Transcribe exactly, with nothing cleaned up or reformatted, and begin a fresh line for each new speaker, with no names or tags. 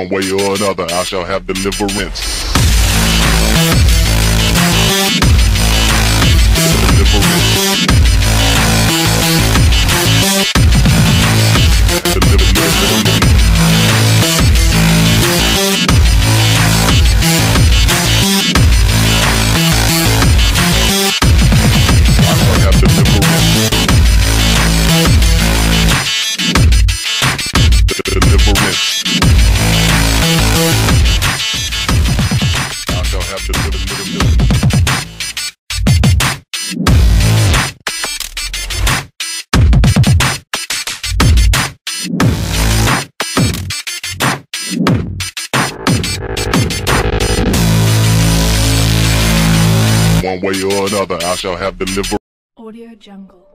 One way or another, I shall have deliverance. Deliverance. Deliverance. I shall have deliverance. Deliverance. I shall have deliverance. One way or another, I shall have deliverance.
Audio Jungle.